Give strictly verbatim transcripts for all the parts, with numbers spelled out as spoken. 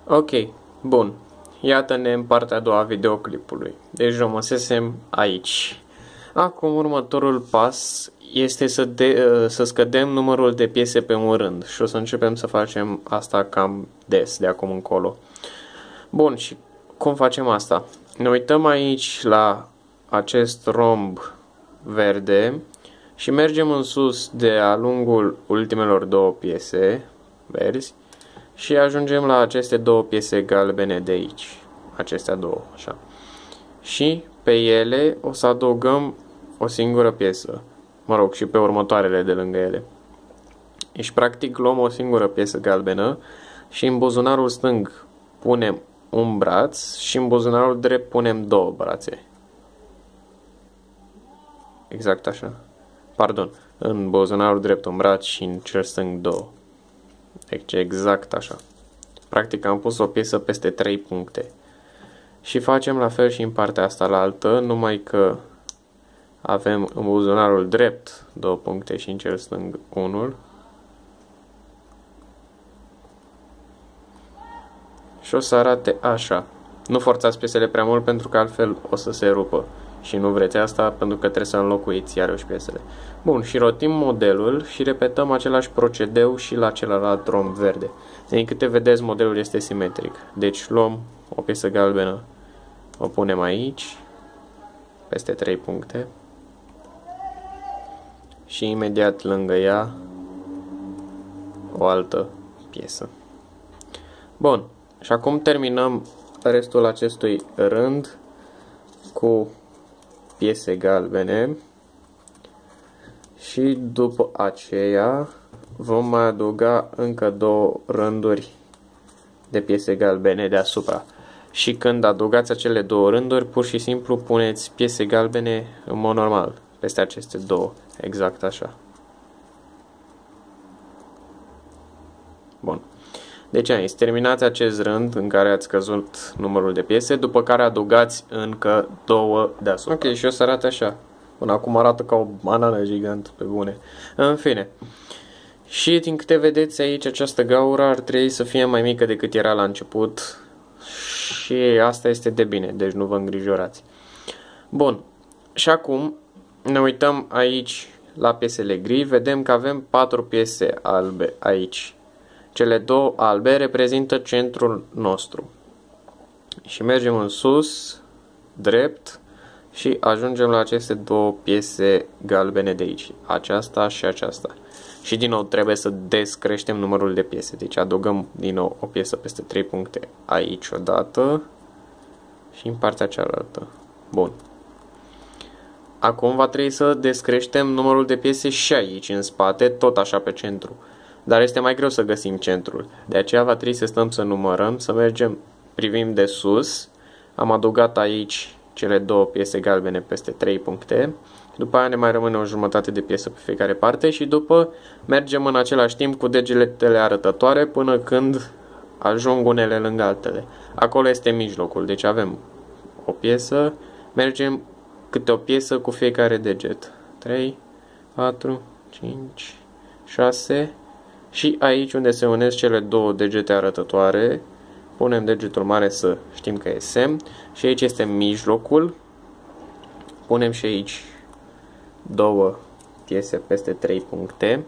Ok, bun. Iată-ne în partea a doua a videoclipului. Deci rămăsesem aici. Acum următorul pas este să, de, să scădem numărul de piese pe un rând. Și o să începem să facem asta cam des de acum încolo. Bun, și cum facem asta? Ne uităm aici la acest romb verde și mergem în sus de-a lungul ultimelor două piese verzi și ajungem la aceste două piese galbene de aici. Acestea două, așa. Și pe ele o să adăugăm o singură piesă. Mă rog, și pe următoarele de lângă ele. Deci, practic, luăm o singură piesă galbenă și în buzunarul stâng punem un braț și în buzunarul drept punem două brațe. Exact așa. Pardon, în buzunarul drept un braț și în cel stâng două. Deci exact așa. Practic am pus o piesă peste trei puncte. Și facem la fel și în partea asta la altă, numai că avem în buzunarul drept două puncte și în cel stâng unul. Și o să arate așa. Nu forțați piesele prea mult pentru că altfel o să se rupă. Și nu vreți asta pentru că trebuie să înlocuiți iarăși piesele. Bun, și rotim modelul și repetăm același procedeu și la celălalt romb verde. Din câte vedeți, modelul este simetric. Deci luăm o piesă galbenă, o punem aici, peste trei puncte. Și imediat lângă ea o altă piesă. Bun, și acum terminăm restul acestui rând cu piese galbene și după aceea vom mai adăuga încă două rânduri de piese galbene deasupra. Și când adăugați acele două rânduri, pur și simplu puneți piese galbene în mod normal peste aceste două, exact așa. Bun. Deci aici, terminați acest rând în care ați căzut numărul de piese, după care adăugați încă două deasupra. Ok, și o să arate așa. Până acum arată ca o banană gigant, pe bune. În fine. Și din câte vedeți aici, această gaură ar trebui să fie mai mică decât era la început. Și asta este de bine, deci nu vă îngrijorați. Bun. Și acum ne uităm aici la piesele gri. Vedem că avem patru piese albe aici. Cele două albe reprezintă centrul nostru. Și mergem în sus, drept, și ajungem la aceste două piese galbene de aici. Aceasta și aceasta. Și din nou trebuie să descreștem numărul de piese. Deci adăugăm din nou o piesă peste trei puncte aici odată și în partea cealaltă. Bun. Acum va trebui să descreștem numărul de piese și aici în spate, tot așa pe centru. Dar este mai greu să găsim centrul. De aceea va trebui să stăm să numărăm, să mergem, privim de sus. Am adăugat aici cele două piese galbene peste trei puncte. După aia ne mai rămâne o jumătate de piesă pe fiecare parte și după mergem în același timp cu degetele arătătoare până când ajung unele lângă altele. Acolo este mijlocul, deci avem o piesă, mergem câte o piesă cu fiecare deget. trei, patru, cinci, șase... Și aici unde se unesc cele două degete arătătoare, punem degetul mare să știm că e semn. Și aici este mijlocul. Punem și aici două piese peste trei puncte.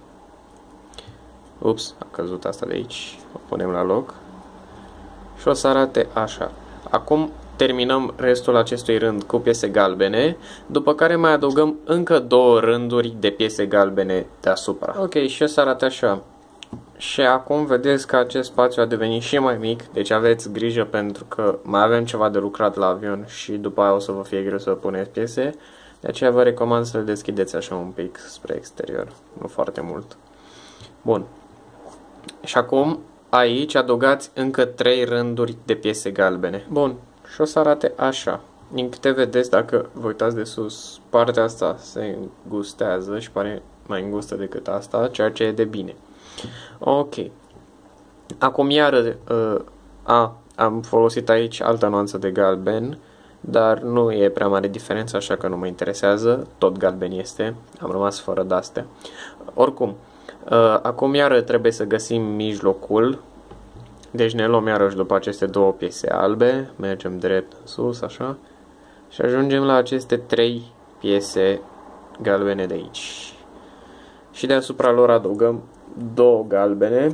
Ups, a căzut asta de aici. O punem la loc. Și o să arate așa. Acum terminăm restul acestui rând cu piese galbene, după care mai adăugăm încă două rânduri de piese galbene deasupra. Ok, și o să arate așa. Și acum vedeți că acest spațiu a devenit și mai mic, deci aveți grijă pentru că mai avem ceva de lucrat la avion și după aia o să vă fie greu să puneți piese. De aceea vă recomand să-l deschideți așa un pic spre exterior, nu foarte mult. Bun. Și acum aici adăugați încă trei rânduri de piese galbene. Bun. Și o să arate așa. Din câte vedeți, dacă vă uitați de sus, partea asta se îngustează și pare mai îngustă decât asta, ceea ce e de bine. Ok. Acum iară uh, a, am folosit aici altă nuanță de galben, dar nu e prea mare diferență, așa că nu mă interesează. Tot galben este. Am rămas fără de-astea. Oricum, uh, acum iară trebuie să găsim mijlocul Deci ne luăm iarăși după aceste două piese albe, mergem drept în sus, așa, și ajungem la aceste trei piese galbene de aici. Și deasupra lor adăugăm două galbene.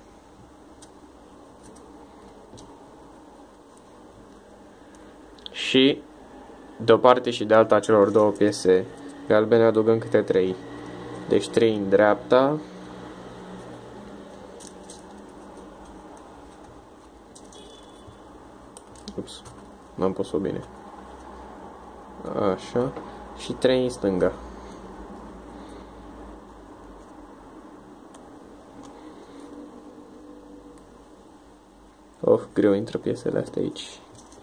Și de o parte și de alta celor două piese galbene adăugăm câte trei. Deci trei în dreapta. Ups, n-am pus-o bine. Așa. Și trei în stânga. Of, greu intră piesele astea aici.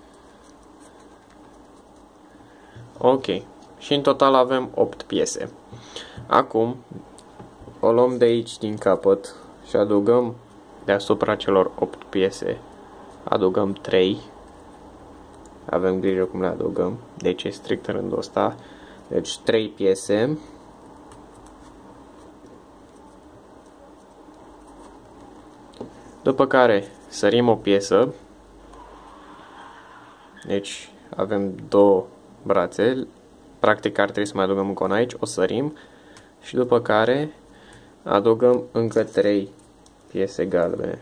Ok. Și în total avem opt piese. Acum o luăm de aici din capăt și adăugăm deasupra celor opt piese. Adăugăm trei. Avem grijă cum le adăugăm. Deci e strict rândul ăsta. Deci trei piese. După care sărim o piesă. Deci avem două brațe. Practic ar trebui să mai adăugăm încă una aici. O sărim. Și după care adăugăm încă trei piese galbene.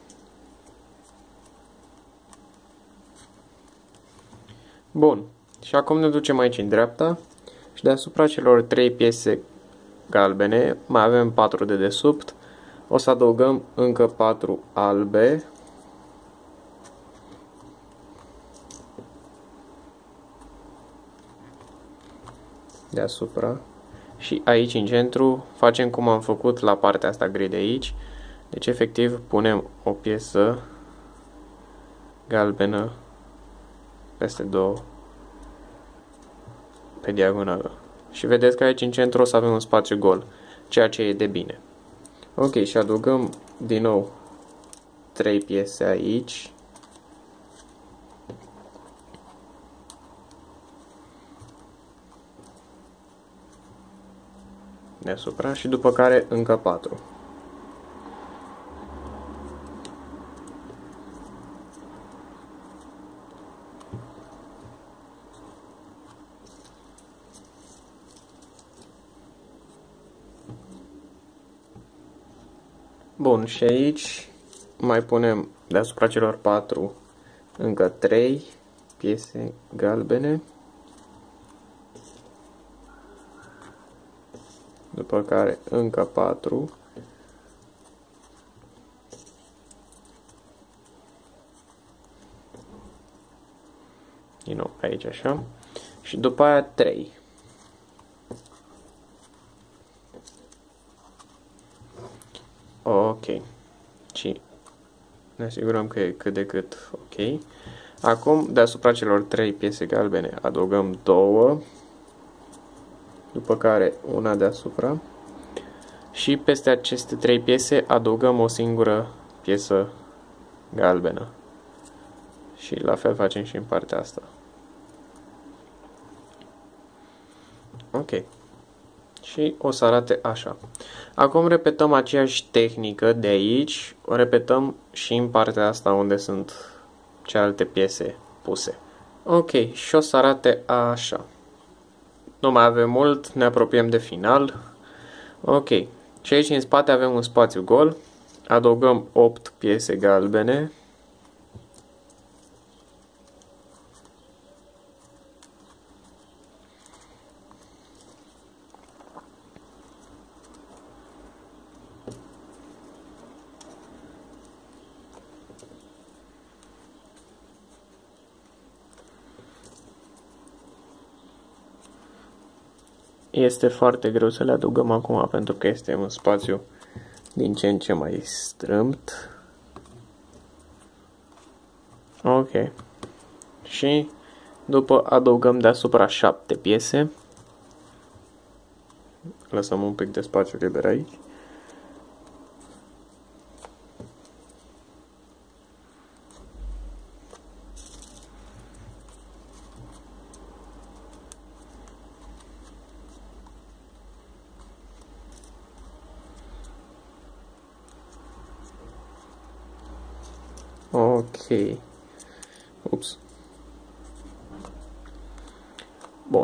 Bun. Și acum ne ducem aici în dreapta. Și deasupra celor trei piese galbene mai avem patru de desubt. O să adăugăm încă patru albe. Deasupra. Și aici în centru facem cum am făcut la partea asta gri de aici. Deci efectiv punem o piesă galbenă peste două pe diagonală. Și vedeți că aici în centru o să avem un spațiu gol, ceea ce e de bine. Ok, și adăugăm din nou trei piese aici. Deasupra și după care încă patru. Bun, și aici mai punem deasupra celor patru încă trei piese galbene. După care încă patru. Din nou aici așa. Și după aia trei. Ok. Și ne asigurăm că e cât de cât ok. Acum, deasupra celor trei piese galbene, adăugăm două. După care una deasupra. Și peste aceste trei piese adăugăm o singură piesă galbenă. Și la fel facem și în partea asta. Ok. Și o să arate așa. Acum repetăm aceeași tehnică de aici. O repetăm și în partea asta unde sunt celelalte piese puse. Ok. Și o să arate așa. Nu mai avem mult. Ne apropiem de final. Ok. Și aici în spate avem un spațiu gol. Adăugăm opt piese galbene. Este foarte greu să le adăugăm acum pentru că este un spațiu din ce în ce mai strâmt. Ok. Și după adăugăm deasupra șapte piese. Lăsăm un pic de spațiu liber aici. Ok. Ups. Bun.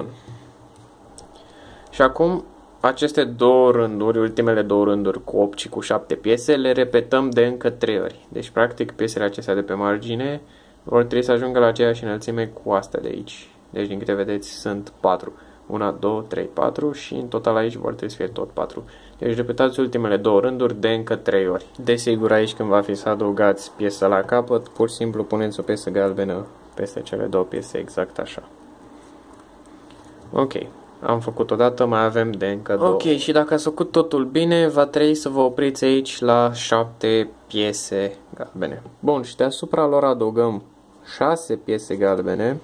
Și acum aceste două rânduri, ultimele două rânduri cu opt și cu șapte piese, le repetăm de încă trei ori. Deci, practic, piesele acestea de pe margine vor trebui să ajungă la aceeași înălțime cu astea de aici. Deci, din câte vedeți, sunt patru. unu, doi, trei, patru și în total aici vor trebui să fie tot patru. Deci, repetați ultimele două rânduri de încă trei ori. Desigur, aici când va fi să adăugați piesa la capăt, pur și simplu puneți o piesă galbenă peste cele două piese, exact așa. Ok. Am făcut odată, mai avem de încă două. Ok, și dacă ați făcut totul bine, va trebui să vă opriți aici la șapte piese galbene. Bun, și deasupra lor adăugăm șase piese galbene.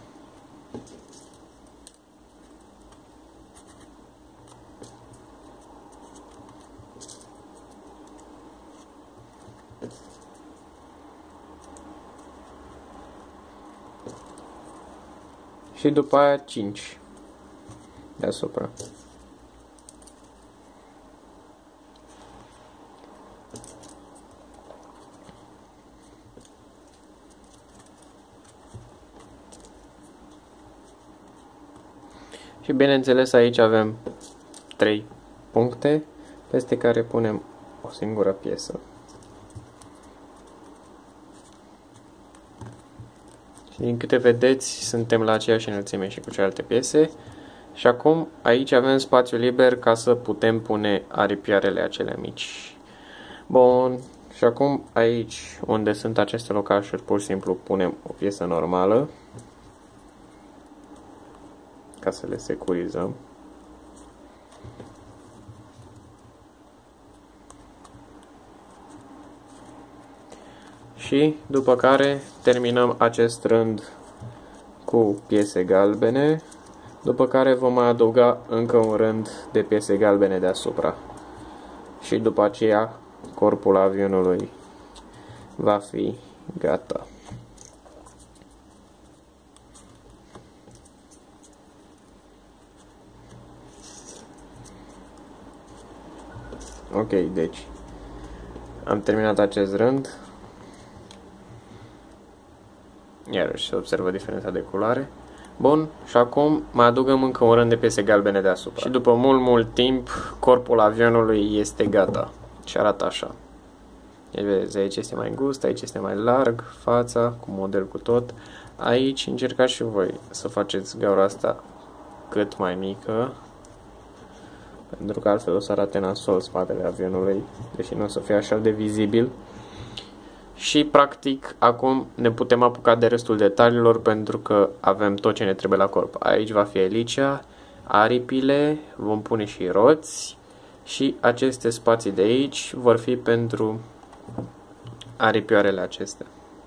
Și după aia cinci deasupra. Și bineînțeles aici avem trei puncte peste care punem o singură piesă. Și din câte vedeți, suntem la aceeași înălțime și cu celelalte piese. Și acum aici avem spațiu liber ca să putem pune aripioarele acelea mici. Bun. Și acum aici unde sunt aceste locașuri, pur și simplu punem o piesă normală ca să le securizăm. Și după care terminăm acest rând cu piese galbene, după care vom mai adăuga încă un rând de piese galbene deasupra. Și după aceea corpul avionului va fi gata. Ok, deci am terminat acest rând. Iarăși se observă diferența de culoare. Bun, și acum mai adăugăm încă un rând de piese galbene deasupra. Și după mult, mult timp, corpul avionului este gata. Și arată așa. Deci, vedeți, aici este mai îngust, aici este mai larg, fața, cu model cu tot. Aici încercați și voi să faceți gaura asta cât mai mică, pentru că altfel o să arate nasol spatele avionului, deși nu o să fie așa de vizibil. Și practic acum ne putem apuca de restul detaliilor pentru că avem tot ce ne trebuie la corp. Aici va fi elicea, aripile, vom pune și roți și aceste spații de aici vor fi pentru aripioarele acestea.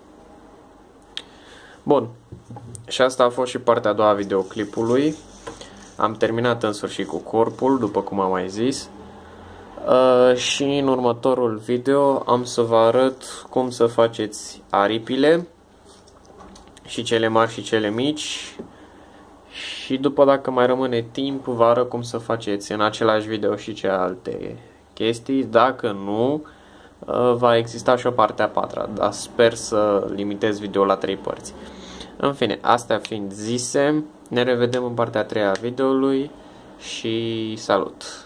Bun, și asta a fost și partea a doua a videoclipului. Am terminat în sfârșit cu corpul, după cum am mai zis. Uh, și în următorul video am să vă arăt cum să faceți aripile, și cele mari și cele mici, și după, dacă mai rămâne timp, vă arăt cum să faceți în același video și celelalte chestii. Dacă nu, uh, va exista și o parte a patra, dar sper să limitez video la trei părți. În fine, astea fiind zise, ne revedem în partea a treia a videoului și salut!